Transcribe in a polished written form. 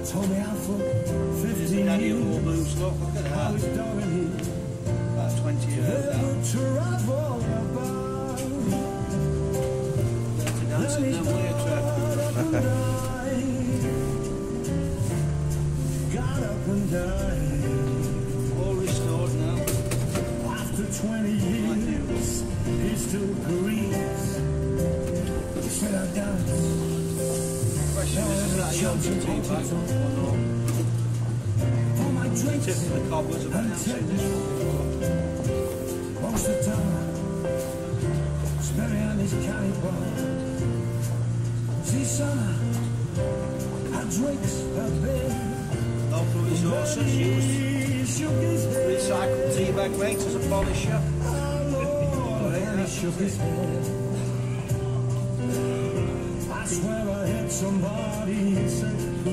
Told me out for 15 Daddy years. all blue stuff, look at I that. was dogging him. About 20 years now. Travel about. To dance in them way, Trev. Got up and died. All restored now. After 20 years, he still careers. He said I dance. Question is that a young tea bag or no? All my drinks Tip the cobblers have been dancing this one before. most of the time. Smelling on his county bar. See, son, our drinks have been. All through his horses used recycled tea bag rates as a polisher. And he shook his head. I swear I hit somebody, he said.